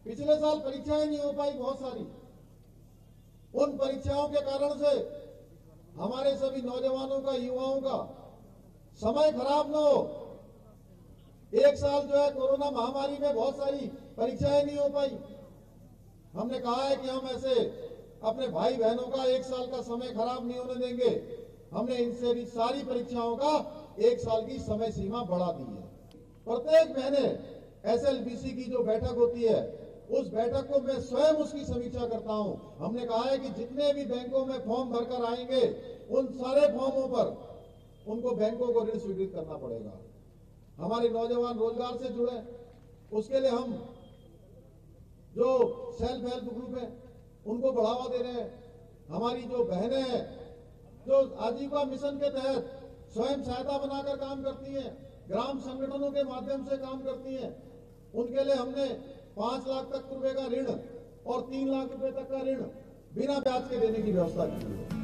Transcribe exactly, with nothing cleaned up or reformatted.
पिछले साल परीक्षाएं नहीं हो पाई बहुत सारी। उन परीक्षाओं के कारण से हमारे सभी नौजवानों का, युवाओं का समय खराब न हो। एक साल जो है कोरोना महामारी में बहुत सारी परीक्षाएं नहीं हो पाई। हमने कहा है कि हम ऐसे अपने भाई बहनों का एक साल का समय खराब नहीं होने देंगे। हमने इनसे भी सारी परीक्षाओं का एक साल की समय सीमा बढ़ा दी है। प्रत्येक महीने एसएलपीसी की जो बैठक होती है, उस बैठक को मैं स्वयं उसकी समीक्षा करता हूं। हमने कहा है कि जितने भी बैंकों में फॉर्म भरकर आएंगे, उन सारे फॉर्मों पर उनको बैंकों को ऋण स्वीकृत करना पड़ेगा। हमारे नौजवान रोजगार से जुड़े, उसके लिए हम जो सेल्फ हेल्प ग्रुप है उनको बढ़ावा दे रहे हैं। हमारी जो बहनें हैं जो आजीविका मिशन के तहत स्वयं सहायता बनाकर काम करती हैं, ग्राम संगठनों के माध्यम से काम करती हैं, उनके लिए हमने पांच लाख तक रुपए का ऋण और तीन लाख रुपए तक का ऋण बिना ब्याज के देने की व्यवस्था की है।